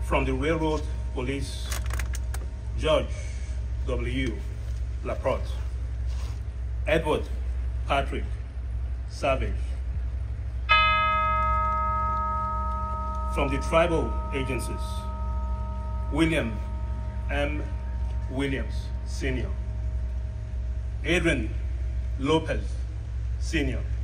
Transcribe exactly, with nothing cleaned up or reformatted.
From the Railroad Police, George W. Laporte. Edward Patrick Savage. From the Tribal Agencies, William M. Williams, Senior. Adrian Lopez, Senior.